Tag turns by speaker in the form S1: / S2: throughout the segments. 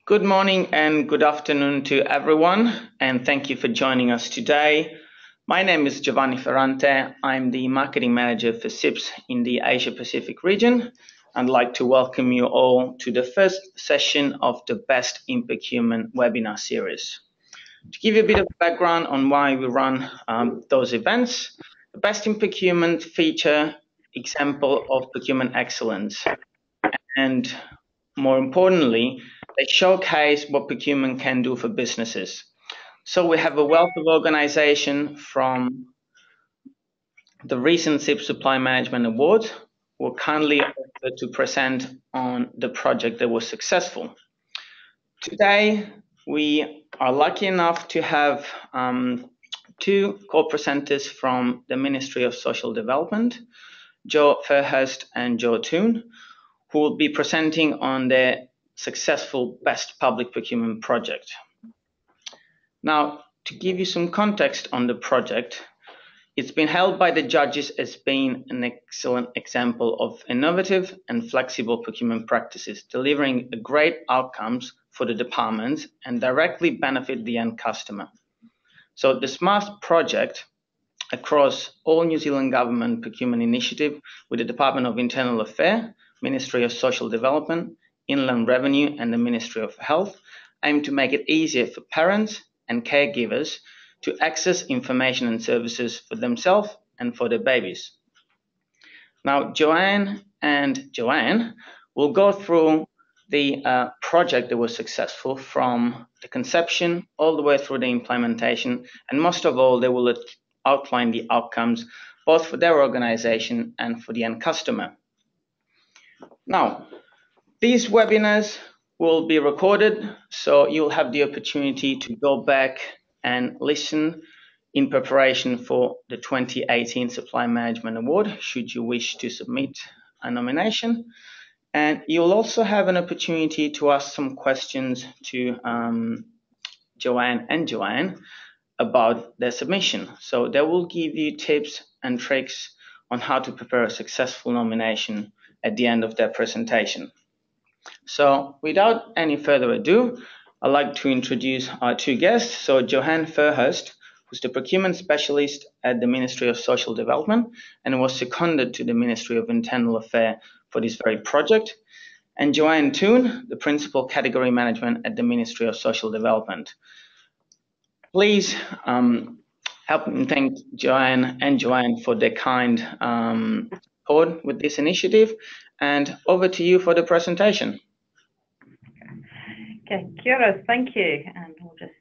S1: Good morning and good afternoon to everyone, and thank you for joining us today. My name is Giovanni Ferrante. I'm the Marketing Manager for CIPS in the Asia Pacific region. I'd like to welcome you all to the first session of the Best in Procurement webinar series. To give you a bit of background on why we run those events, the Best in Procurement feature example of procurement excellence, and more importantly, they showcase what procurement can do for businesses. So we have a wealth of organization from the recent CIPS Supply Management Awards who were kindly offered to present on the project that was successful. Today, we are lucky enough to have two co-presenters from the Ministry of Social Development, Joe Fairhurst and Joe Toon, who will be presenting on their successful Best Public Procurement project. Now, to give you some context on the project, it's been held by the judges as being an excellent example of innovative and flexible procurement practices, delivering great outcomes for the departments and directly benefit the end customer. So the SmartStart project across all New Zealand government procurement initiative with the Department of Internal Affairs, Ministry of Social Development, Inland Revenue and the Ministry of Health aim to make it easier for parents and caregivers to access information and services for themselves and for their babies. Now, Joanne and Joanne will go through the project that was successful from the conception all the way through the implementation, and most of all, they will outline the outcomes both for their organization and for the end customer. Now, these webinars will be recorded, so you'll have the opportunity to go back and listen in preparation for the 2018 Supply Management Award, should you wish to submit a nomination. And you'll also have an opportunity to ask some questions to Joanne and Joanne about their submission. So they will give you tips and tricks on how to prepare a successful nomination at the end of their presentation. So without any further ado, I'd like to introduce our two guests. So Johanne Fairhurst, who's the procurement specialist at the Ministry of Social Development and was seconded to the Ministry of Internal Affairs for this very project. And Joanne Toon, the principal category management at the Ministry of Social Development. Please help me thank Joanne and Joanne for their kind support with this initiative. And over to you for the presentation.
S2: Okay, kia ora, thank you. And we'll just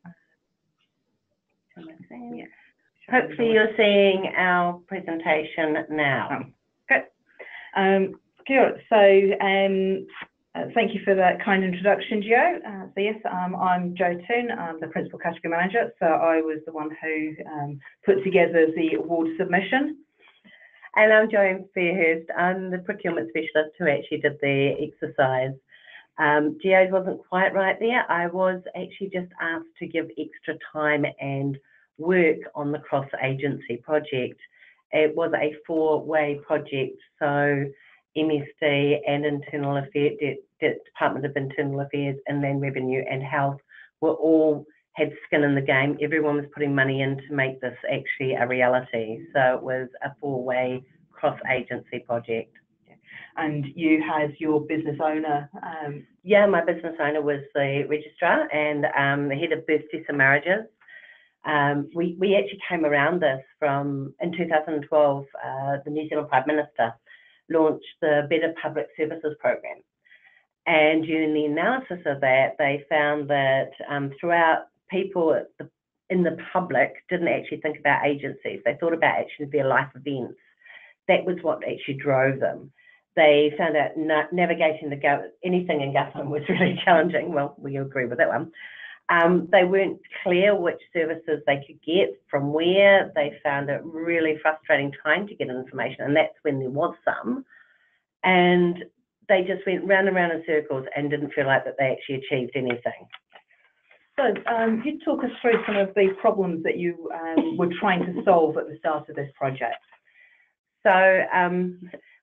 S2: turn this in. Yeah. Hopefully you're seeing our presentation now. Good. Kia ora. So thank you for that kind introduction, Joe. So yes, I'm Joe Toon. I'm the Principal Category Manager. So I was the one who put together the award submission. And I'm Joanne Fairhurst. I'm the procurement specialist who actually did the exercise. Geo wasn't quite right there. I was actually just asked to give extra time and work on the cross-agency project. It was a four-way project, so MSD and Internal Affairs, Department of Internal Affairs, Inland Revenue and Health had skin in the game. Everyone was putting money in to make this actually a reality. So it was a four-way cross-agency project.
S3: And you had your business owner?
S2: Yeah, my business owner was the registrar and the head of birth, deaths and marriages. We actually came around this in 2012, the New Zealand Prime Minister launched the Better Public Services Program. And during the analysis of that, they found that throughout people in the public didn't actually think about agencies. They thought about actually their life events. That was what actually drove them. They found out navigating anything in government was really challenging. Well, we agree with that one. They weren't clear which services they could get from where. They found it really frustrating trying to get information, and that's when there was some. And they just went round and round in circles and didn't feel like that they actually achieved anything.
S3: So you talk us through some of the problems that you were trying to solve at the start of this project.
S2: So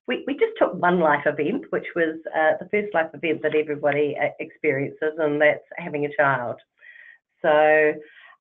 S2: we just took one life event, which was the first life event that everybody experiences, and that's having a child. So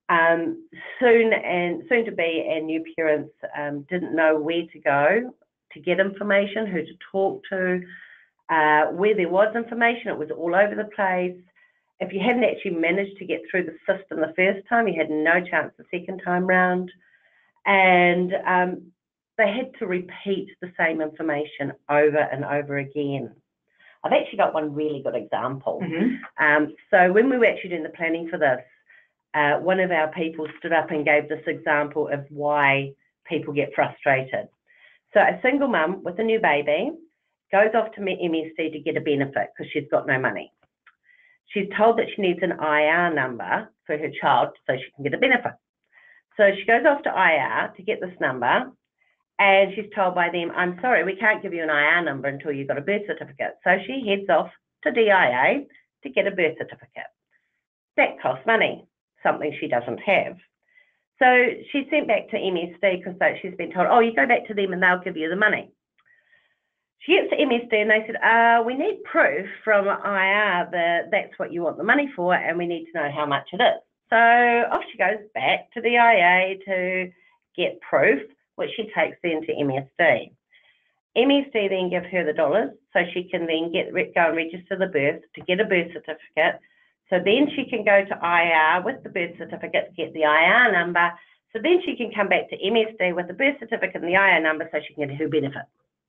S2: soon to be and new parents didn't know where to go to get information, who to talk to, where there was information. It was all over the place. If you hadn't actually managed to get through the system the first time, you had no chance the second time round. And they had to repeat the same information over and over again. I've actually got one really good example. So when we were actually doing the planning for this, one of our people stood up and gave this example of why people get frustrated. So a single mum with a new baby goes off to MSD to get a benefit because she's got no money. She's told that she needs an IR number for her child so she can get a benefit. So she goes off to IR to get this number, and she's told by them, I'm sorry, we can't give you an IR number until you've got a birth certificate. So she heads off to DIA to get a birth certificate. That costs money, something she doesn't have. So she's sent back to MSD because she's been told, oh, you go back to them and they'll give you the money. She gets to MSD and they said, we need proof from IR that that's what you want the money for, and we need to know how much it is. So off she goes back to the IA to get proof, which she takes then to MSD. MSD then give her the dollars so she can then go and register the birth to get a birth certificate. So then she can go to IR with the birth certificate to get the IR number. So then she can come back to MSD with the birth certificate and the IR number so she can get her benefit.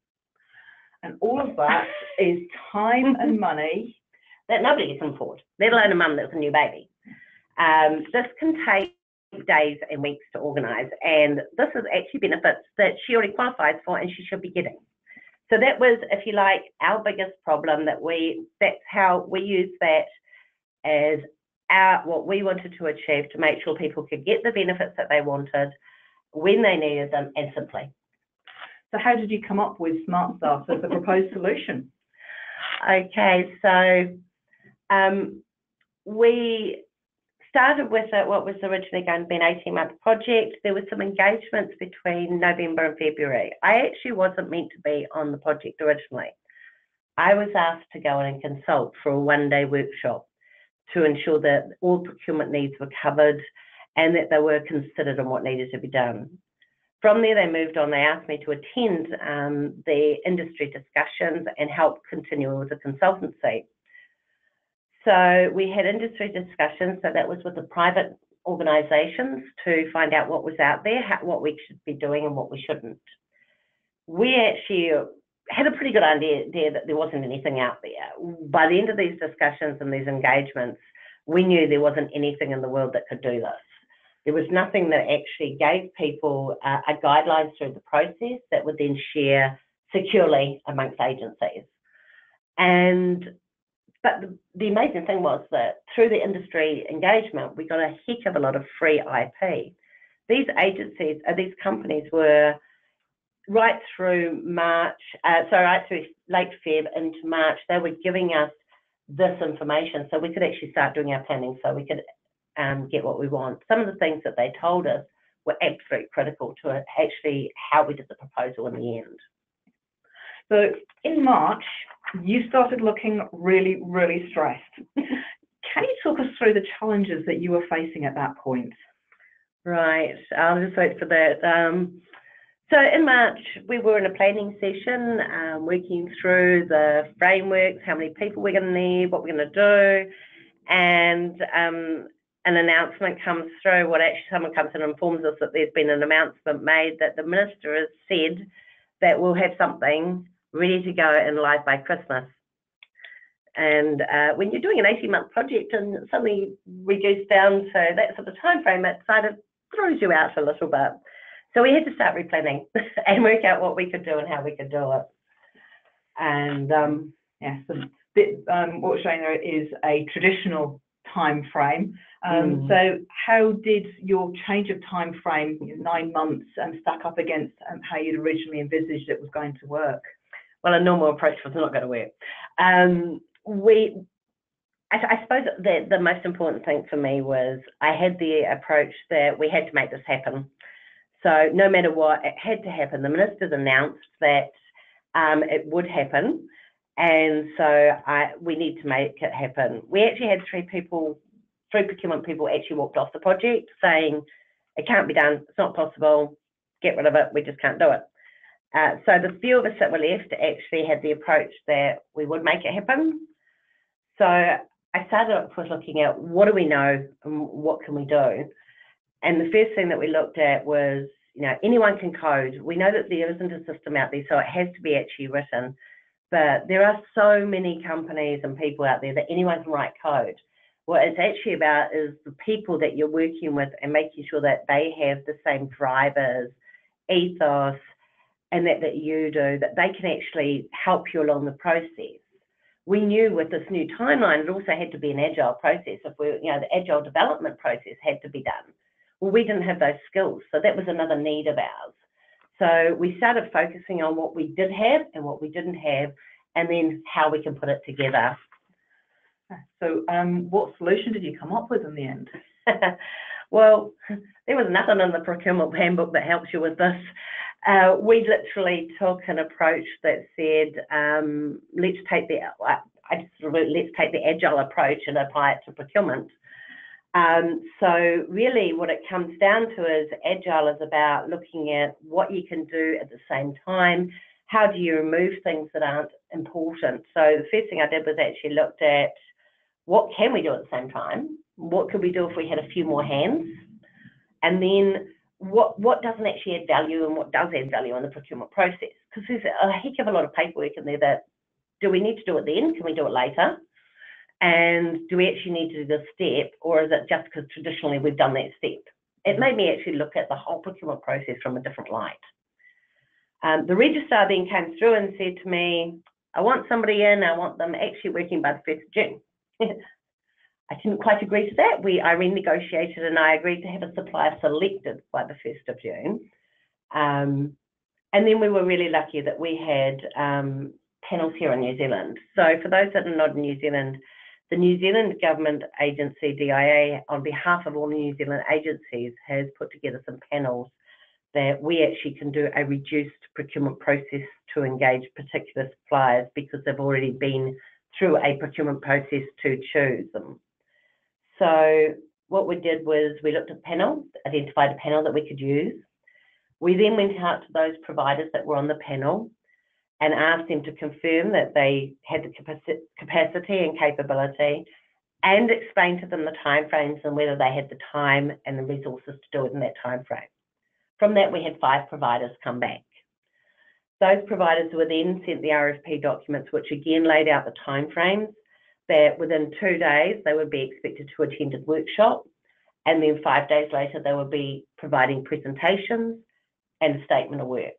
S3: And all of that is time and money
S2: that nobody can afford, let alone a mum that's a new baby. This can take days and weeks to organise, and this is actually benefits that she already qualifies for and she should be getting. So that was, if you like, our biggest problem. That's how we use that as what we wanted to achieve to make sure people could get the benefits that they wanted when they needed them and simply.
S3: So how did you come up with SmartStart as the proposed solution?
S2: Okay, so we started with what was originally going to be an 18-month project. There were some engagements between November and February. I actually wasn't meant to be on the project originally. I was asked to go in and consult for a one-day workshop to ensure that all procurement needs were covered and that they were considered on what needed to be done. From there, they moved on. They asked me to attend the industry discussions and help continue with the consultancy. So we had industry discussions. So that was with the private organisations to find out what was out there, what we should be doing and what we shouldn't. We actually had a pretty good idea that there wasn't anything out there. By the end of these discussions and these engagements, we knew there wasn't anything in the world that could do this. There was nothing that actually gave people a guideline through the process that would then share securely amongst agencies. But the amazing thing was that through the industry engagement, we got a heck of a lot of free IP. These agencies, these companies were right through right through late Feb into March, they were giving us this information so we could actually start doing our planning so we could get what we want. Some of the things that they told us were absolutely critical to actually how we did the proposal in the end.
S3: So in March, you started looking really, really stressed. Can you talk us through the challenges that you were facing at that point?
S2: Right, I'll just wait for that. So in March, we were in a planning session, working through the frameworks, how many people we're going to need, what we're going to do, and an announcement comes through. Someone comes and informs us that there's been an announcement made that the minister has said that we'll have something ready to go and live by Christmas. And when you're doing an 18-month project and suddenly reduced down to that sort of time frame, it sort of throws you out a little bit. So we had to start replanning and work out what we could do and how we could do it. And
S3: so what we're showing there is a traditional time frame. So how did your change of time frame, 9 months, stack up against how you'd originally envisaged it was going to work?
S2: Well, a normal approach was not going to work. I suppose that the most important thing for me was I had the approach that we had to make this happen. So no matter what, it had to happen. The minister's announced that it would happen. And so we need to make it happen. We actually had three procurement people actually walked off the project saying, it can't be done, it's not possible, get rid of it, we just can't do it. So the few of us that were left actually had the approach that we would make it happen. So I started off with looking at what do we know and what can we do? And the first thing that we looked at was, anyone can code. We know that there isn't a system out there, so it has to be actually written. But there are so many companies and people out there that anyone can write code. What it's actually about is the people that you're working with and making sure that they have the same drivers, ethos, and that you do, that they can actually help you along the process. We knew with this new timeline, it also had to be an agile process. If the agile development process had to be done. Well, we didn't have those skills, so that was another need of ours. So we started focusing on what we did have and what we didn't have, and then how we can put it together.
S3: So what solution did you come up with in the end?
S2: Well, there was nothing in the procurement handbook that helps you with this. We literally took an approach that said, let's take the agile approach and apply it to procurement. So really what it comes down to is agile is about looking at what you can do at the same time. How do you remove things that aren't important? So the first thing I did was actually looked at what can we do at the same time? What could we do if we had a few more hands? And then what doesn't actually add value and what does add value in the procurement process? Because there's a heck of a lot of paperwork in there that, do we need to do it then? Can we do it later? And do we actually need to do this step, or is it just because traditionally we've done that step? It made me actually look at the whole procurement process from a different light. The registrar then came through and said to me, I want somebody in, I want them actually working by the 1st of June. I didn't quite agree to that. I renegotiated and I agreed to have a supplier selected by the 1st of June. And then we were really lucky that we had panels here in New Zealand. So for those that are not in New Zealand, the New Zealand Government Agency, DIA, on behalf of all New Zealand agencies, has put together some panels that we actually can do a reduced procurement process to engage particular suppliers because they've already been through a procurement process to choose them. So what we did was we looked at panels, identified a panel that we could use. We then went out to those providers that were on the panel and asked them to confirm that they had the capacity and capability, and explain to them the timeframes and whether they had the time and the resources to do it in that timeframe. From that, we had 5 providers come back. Those providers were then sent the RFP documents, which again laid out the timeframes, that within 2 days they would be expected to attend a workshop, and then 5 days later they would be providing presentations and a statement of work.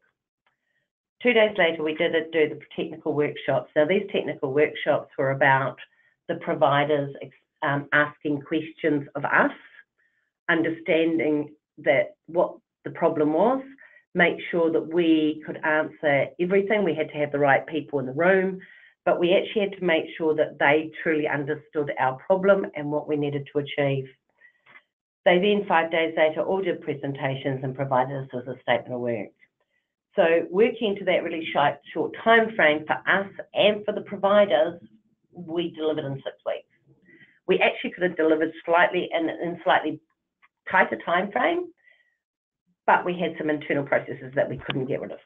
S2: 2 days later we did do the technical workshops. Now these technical workshops were about the providers asking questions of us, understanding that what the problem was, make sure that we could answer everything. We had to have the right people in the room, but we actually had to make sure that they truly understood our problem and what we needed to achieve. They then 5 days later all did presentations and provided us with a statement of work. So working to that really short time frame for us and for the providers, we delivered in 6 weeks. We actually could have delivered slightly in slightly tighter time frame, but we had some internal processes that we couldn't get rid of.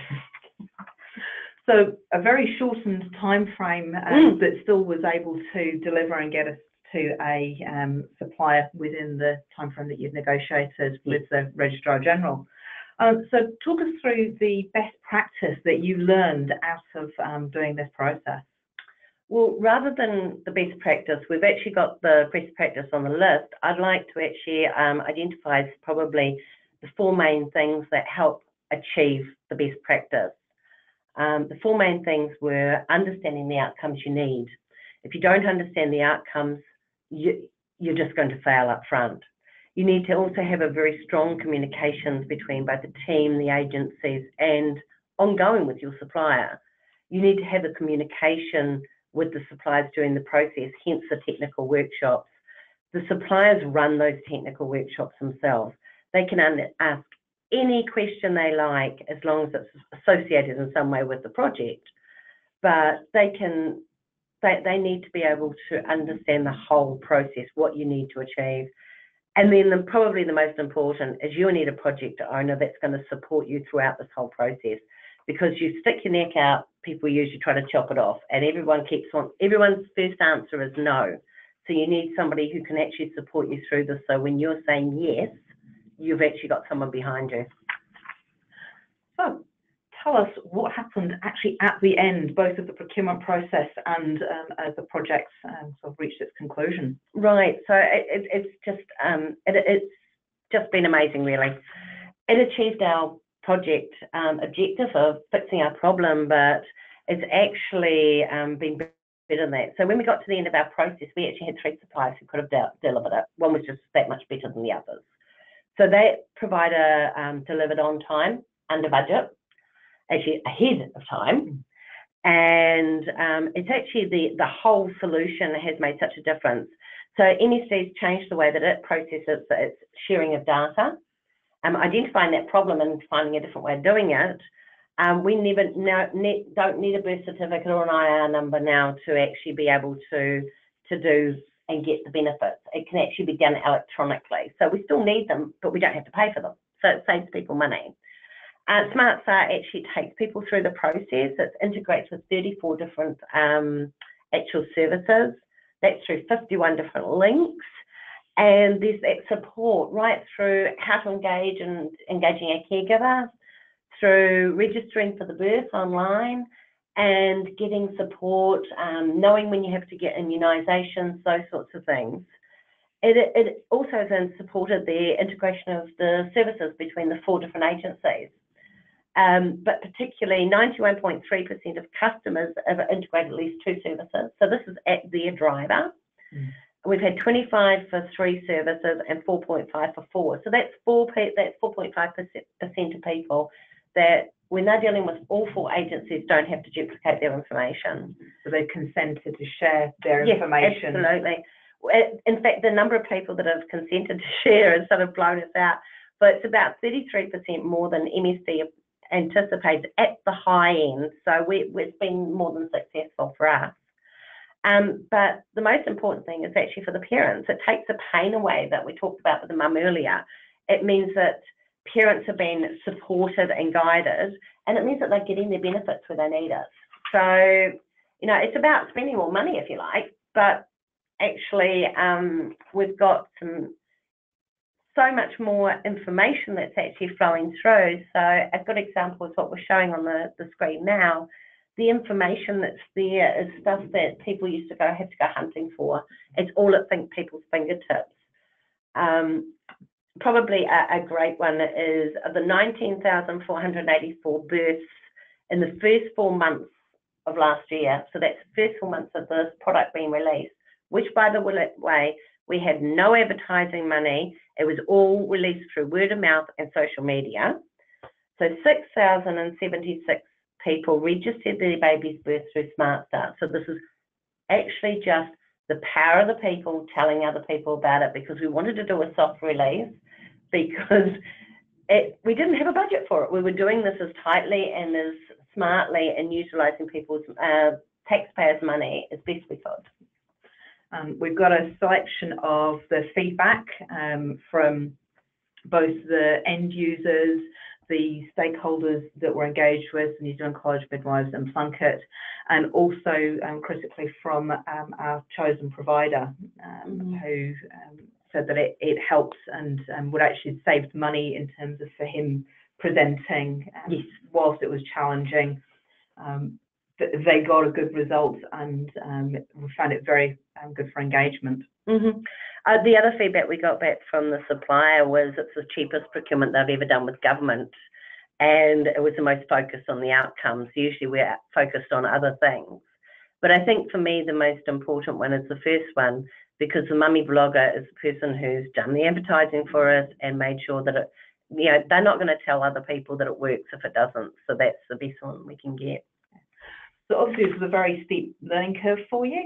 S3: So a very shortened time frame, but still was able to deliver and get us to a supplier within the time frame that you've negotiated with the Registrar General. So talk us through the best practice that you learned out of doing this process.
S2: Well, rather than the best practice, we've actually got the best practice on the list. I'd like to actually identify probably the 4 main things that help achieve the best practice. The 4 main things were understanding the outcomes you need. If you don't understand the outcomes, you're just going to fail up front. You need to also have a very strong communications between both the team, the agencies, and ongoing with your supplier. You need to have a communication with the suppliers during the process, hence the technical workshops. The suppliers run those technical workshops themselves. They can ask any question they like, as long as it's associated in some way with the project. But they need to be able to understand the whole process, what you need to achieve. And then probably the most important is you need a project owner that's going to support you throughout this whole process, because you stick your neck out, people usually try to chop it off, and everyone's first answer is no. So you need somebody who can actually support you through this. So when you're saying yes, you've actually got someone behind you.
S3: So tell us what happened actually at the end, both of the procurement process and as the project sort of reached its conclusion.
S2: Right. So it's just been amazing, really. It achieved our project objective of fixing our problem, but it's actually been better than that. So when we got to the end of our process, we actually had 3 suppliers who could have delivered it. One was just that much better than the others. So that provider delivered on time, under budget, actually ahead of time. And it's actually the whole solution has made such a difference. So MSD's changed the way that it processes its sharing of data, identifying that problem and finding a different way of doing it. We don't need a birth certificate or an IR number now to actually be able to do and get the benefits. It can actually be done electronically. So we still need them, but we don't have to pay for them. So it saves people money. SmartStart actually takes people through the process. It integrates with 34 different actual services. That's through 51 different links. And there's that support right through how to engage and engaging a caregiver, through registering for the birth online and getting support, knowing when you have to get immunisations, those sorts of things. It also has then supported the integration of the services between the 4 different agencies. But particularly 91.3% of customers have integrated at least 2 services. So this is at their driver. We've had 25 for 3 services and 4.5 for 4. So that's 4.5% of people that when they're dealing with all 4 agencies don't have to duplicate their information.
S3: So they've consented to share their information.
S2: Yes, absolutely. In fact, the number of people that have consented to share has sort of blown us out. But it's about 33% more than MSD anticipates at the high end. So it's been more than successful for us. But the most important thing is actually for the parents. It takes the pain away that we talked about with the mum earlier. It means that parents are being supported and guided, and it means that they're getting their benefits where they need it. So, it's about spending more money, if you like, but actually we've got so much more information that's actually flowing through. So a good example is what we're showing on the screen now. The information that's there is stuff that people used to have to go hunting for. It's all at people's fingertips. Probably a great one is the 19,484 births in the first 4 months of last year. So that's the first 4 months of this product being released, which, by the way, we had no advertising money. It was all released through word of mouth and social media. So 6,076 people registered their baby's birth through SmartStart. So this is actually just the power of the people telling other people about it, because we wanted to do a soft release because we didn't have a budget for it. We were doing this as tightly and as smartly and utilising people's taxpayers' money as best we could.
S3: We've got a selection of the feedback from both the end users, the stakeholders that were engaged with, the New Zealand College of Midwives and Plunkett, and also critically from our chosen provider, who said that it helps and would actually save money in terms of for him presenting, whilst it was challenging. They got a good result, and we found it very good for engagement.
S2: The other feedback we got back from the supplier was it's the cheapest procurement they've ever done with government, and it was the most focused on the outcomes. Usually we're focused on other things. But I think for me the most important one is the first one, because the mummy blogger is the person who's done the advertising for us and made sure that it, they're not going to tell other people that it works if it doesn't. So that's the best one we can get.
S3: So obviously this was a very steep learning curve for you.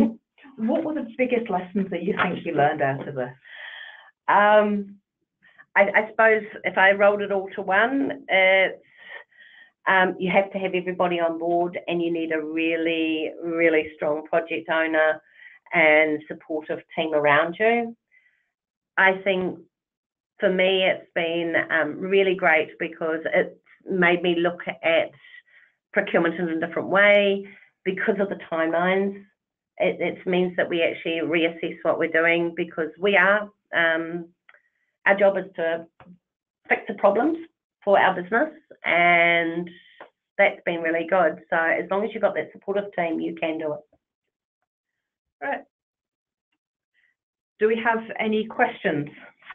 S3: What were the biggest lessons that you think you learned out of this?
S2: I suppose if I rolled it all to one, it's you have to have everybody on board, and you need a really, really strong project owner and supportive team around you. I think for me, it's been really great because it's made me look at procurement in a different way because of the timelines. It means that we actually reassess what we're doing, because we are, our job is to fix the problems for our business, and that's been really good. So as long as you've got that supportive team, you can do it.
S3: Right. Do we have any questions?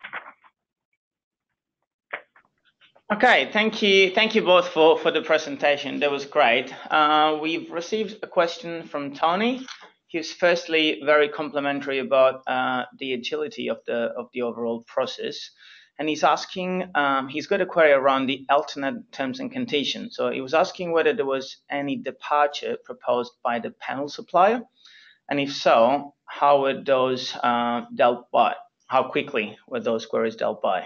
S1: Okay, thank you both for the presentation. That was great. We've received a question from Tony. He's firstly very complimentary about the agility of the overall process, and he's asking, he's got a query around the alternate terms and conditions. So he was asking whether there was any departure proposed by the panel supplier, and if so, how were those dealt by? How quickly were those queries dealt by?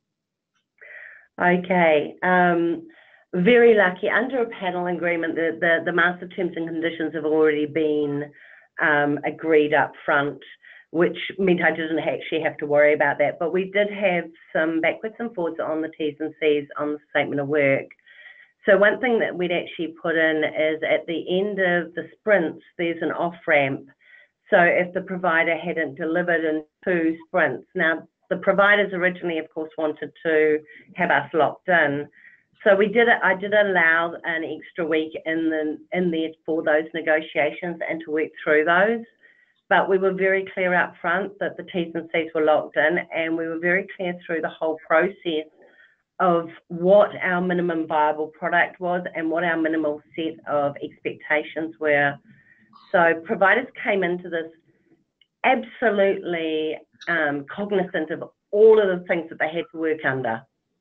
S2: Okay, very lucky. Under a panel agreement, the master terms and conditions have already been agreed up front, which meant I didn't actually have to worry about that. But we did have some backwards and forwards on the T's and C's on the statement of work. So one thing that we'd actually put in is at the end of the sprints, there's an off-ramp. So if the provider hadn't delivered in 2 sprints, now the providers originally, of course, wanted to have us locked in. So we did it. I did allow an extra week in there for those negotiations and to work through those. But we were very clear up front that the T's and C's were locked in, and we were very clear through the whole process of what our minimum viable product was and what our minimal set of expectations were. So providers came into this absolutely cognizant of all of the things that they had to work under.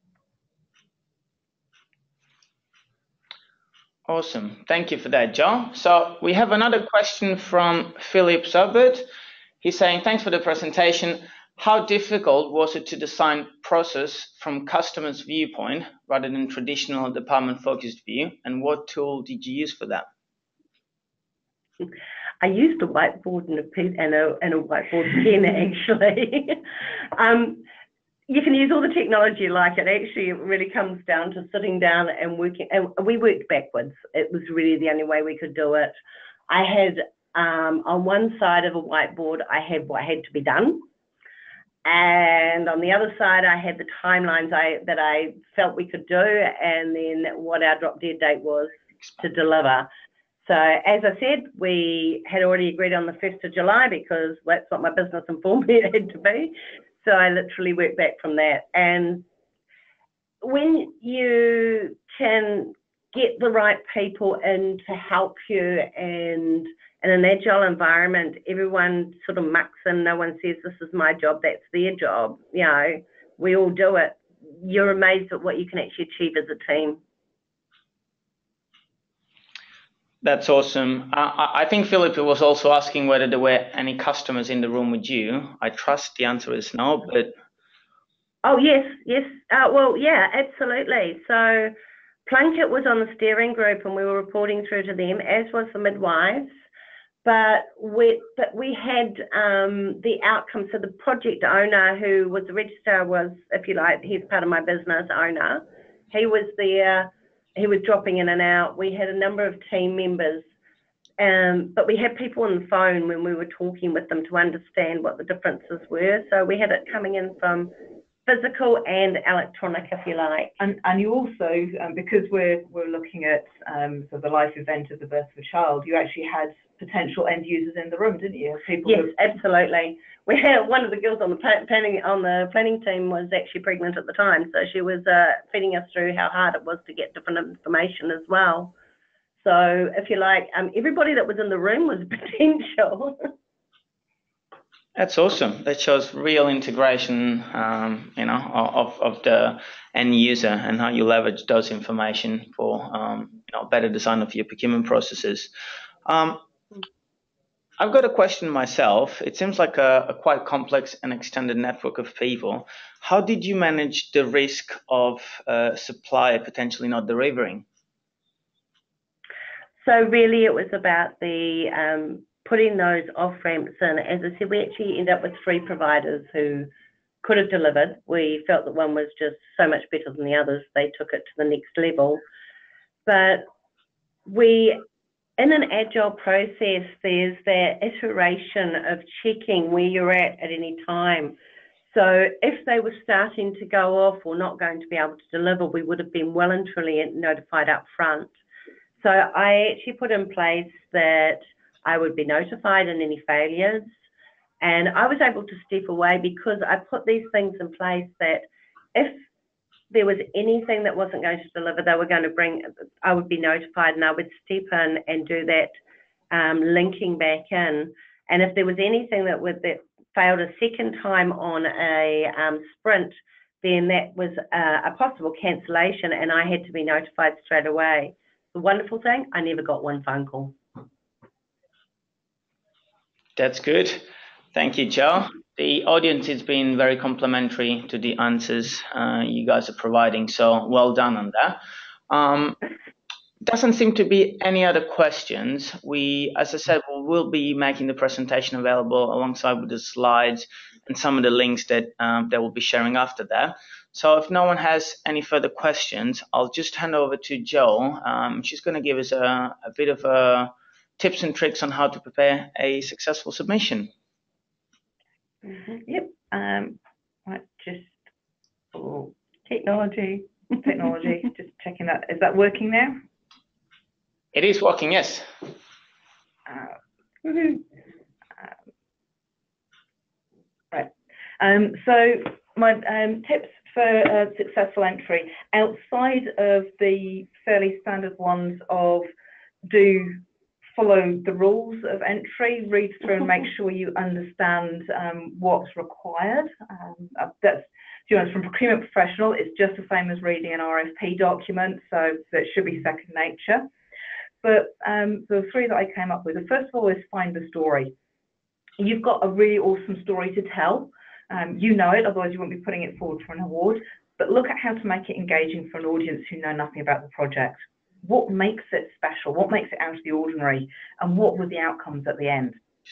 S1: Awesome. Thank you for that, Jo. So we have another question from Philip Zurbert. He's saying, thanks for the presentation. How difficult was it to design process from customer's viewpoint rather than traditional department-focused view? And what tool did you use for that?
S2: I used a whiteboard and a whiteboard pen, actually. You can use all the technology you like. It actually really comes down to sitting down and working. And we worked backwards. It was really the only way we could do it. I had, on one side of a whiteboard, I had what had to be done. And on the other side, I had the timelines that I felt we could do, and then what our drop dead date was to deliver. So as I said, we had already agreed on the 1st of July because that's what my business informed me it had to be. So I literally worked back from that. And when you can get the right people in to help you, and in an agile environment, everyone sort of mucks in. No one says, this is my job, that's their job. You know, we all do it. You're amazed at what you can actually achieve as a team.
S1: That's awesome. I think Philip was also asking whether there were any customers in the room with you. I trust the answer is no, but...
S2: Oh, yes. Well, yeah, absolutely. So Plunkett was on the steering group and we were reporting through to them, as was the midwives. But we had the outcome. So the project owner, who was the registrar, was, if you like, he's part of my business owner. He was there. He was dropping in and out. We had a number of team members, but we had people on the phone when we were talking with them to understand what the differences were. So we had it coming in from physical and electronic, if you like.
S3: And you also, because we're looking at so the life event of the birth of a child, you actually had potential end users in the room, didn't you? People
S2: yes, absolutely. We had one of the girls on the planning team was actually pregnant at the time, so she was feeding us through how hard it was to get different information as well. So, if you like, everybody that was in the room was potential.
S1: That's awesome. That shows real integration, of the end user and how you leverage those information for, better design of your procurement processes. I've got a question myself. It seems like a quite complex and extended network of people. How did you manage the risk of a supplier potentially not delivering?
S2: So really it was about the putting those off-ramps in. As I said, we actually ended up with 3 providers who could have delivered. We felt that one was just so much better than the others. They took it to the next level. But in an agile process, there's that iteration of checking where you're at any time. So if they were starting to go off or not going to be able to deliver, we would have been well and truly notified up front. So I actually put in place that I would be notified in any failures. And I was able to step away because I put these things in place that if there was anything that wasn't going to deliver, they were going to bring, I would be notified and I would step in and do that linking back in. And if there was anything that failed a second time on a sprint, then that was a possible cancellation and I had to be notified straight away. The wonderful thing, I never got one phone call.
S1: That's good. Thank you, Joe. The audience has been very complimentary to the answers you guys are providing, so well done on that. Doesn't seem to be any other questions. As I said, we will be making the presentation available alongside with the slides and some of the links that we'll be sharing after that. So if no one has any further questions, I'll just hand over to Jo. She's going to give us a bit of tips and tricks on how to prepare a successful submission.
S3: Yep. Right, just technology, just checking that. Is that working now?
S1: It is working, yes.
S3: Right. So my tips for successful entry, outside of the fairly standard ones of do follow the rules of entry, read through and make sure you understand what's required. That's, to be honest, from procurement professional, it's just the same as reading an RFP document, so that should be second nature. But the 3 that I came up with, the first of all is find the story. You've got a really awesome story to tell. You know it, otherwise you won't be putting it forward for an award, but look at how to make it engaging for an audience who know nothing about the project. What makes it special? What makes it out of the ordinary? And what were the outcomes at the end?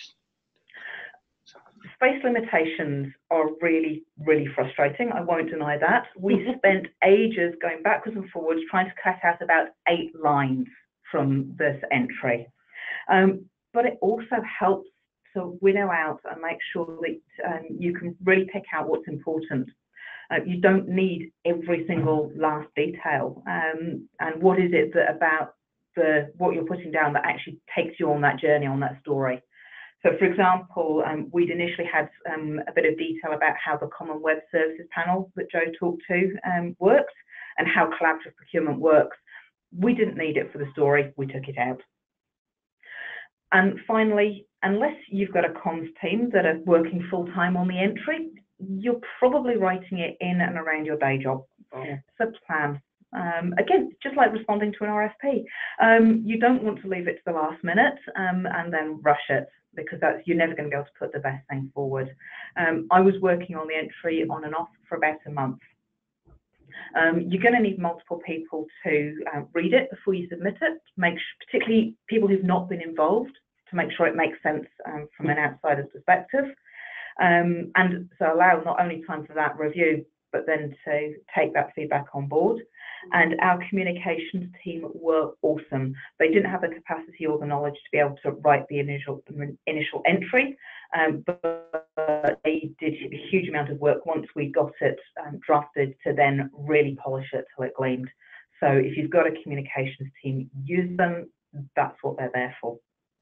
S3: Space limitations are really, really frustrating. I won't deny that. We spent ages going backwards and forwards trying to cut out about 8 lines from this entry. But it also helps to winnow out and make sure that you can really pick out what's important. You don't need every single last detail. And what is it that about what you're putting down that actually takes you on that journey, on that story? So, for example, we'd initially had a bit of detail about how the Common Web Services panel that Joe talked to works and how collaborative procurement works. We didn't need it for the story, we took it out. And finally, unless you've got a comms team that are working full-time on the entry, you're probably writing it in and around your day job. So plan. Again, just like responding to an RFP, you don't want to leave it to the last minute and then rush it, because you're never going to be able to put the best thing forward. I was working on the entry on and off for about a month. You're going to need multiple people to read it before you submit it, particularly people who've not been involved, to make sure it makes sense from an outsider's perspective. And so allow not only time for that review, but then to take that feedback on board. And our communications team were awesome. They didn't have the capacity or the knowledge to be able to write the initial entry, but they did a huge amount of work once we got it drafted to then really polish it till it gleamed. So if you've got a communications team, use them. That's what they're there for.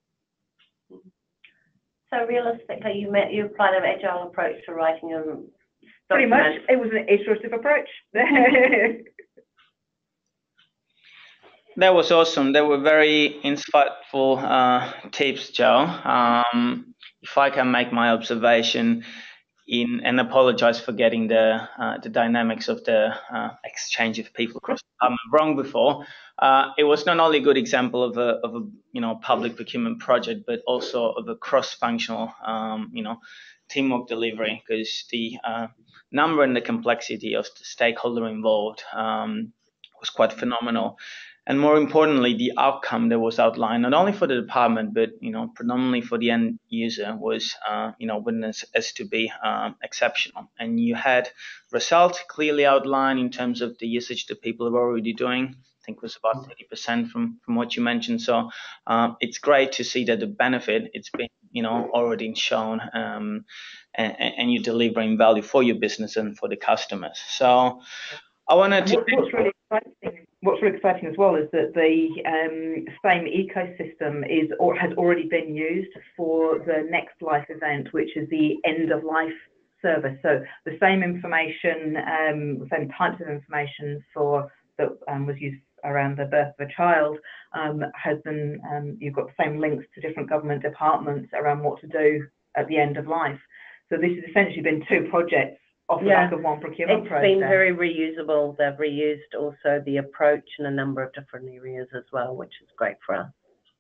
S2: So realistically, you applied an agile approach to writing a document.
S3: Pretty much, it was an iterative approach.
S1: That was awesome. They were very insightful tips, Joe. If I can make my observation, and apologize for getting the dynamics of the exchange of people across the department wrong before. It was not only a good example of a public procurement project, but also of a cross-functional teamwork delivery, because the number and the complexity of the stakeholder involved was quite phenomenal. And more importantly, the outcome that was outlined, not only for the department, but predominantly for the end user, was witnessed as to be exceptional. And you had results clearly outlined in terms of the usage that people are already doing. I think it was about 30% from what you mentioned. So it's great to see that the benefit, it's been already shown, and you're delivering value for your business and for the customers. So I wanted to.
S3: What's really exciting as well is that the same ecosystem has already been used for the next life event, which is the end of life service. So the same information, same types of information that was used around the birth of a child has been. You've got the same links to different government departments around what to do at the end of life. So this has essentially been two projects off the back of one procurement process.
S2: It's been very reusable. They've reused also the approach in a number of different areas as well, which is great for us.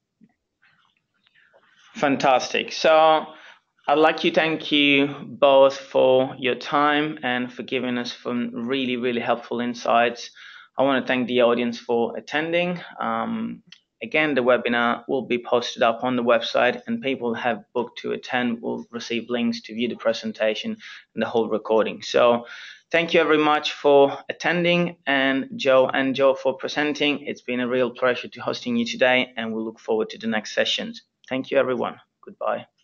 S1: Fantastic. So I'd like to thank you both for your time and for giving us some really, really helpful insights. I want to thank the audience for attending. Again, the webinar will be posted up on the website, and people who have booked to attend will receive links to view the presentation and the whole recording. So thank you very much for attending, and Joe for presenting. It's been a real pleasure to hosting you today, and we'll look forward to the next sessions. Thank you, everyone. Goodbye.